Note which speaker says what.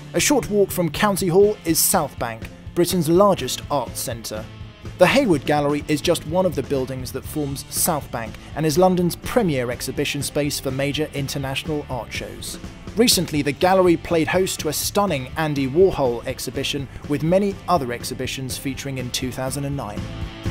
Speaker 1: A short walk from County Hall is South Bank, Britain's largest arts centre. The Hayward Gallery is just one of the buildings that forms South Bank and is London's premier exhibition space for major international art shows. Recently, the gallery played host to a stunning Andy Warhol exhibition, with many other exhibitions featuring in 2009.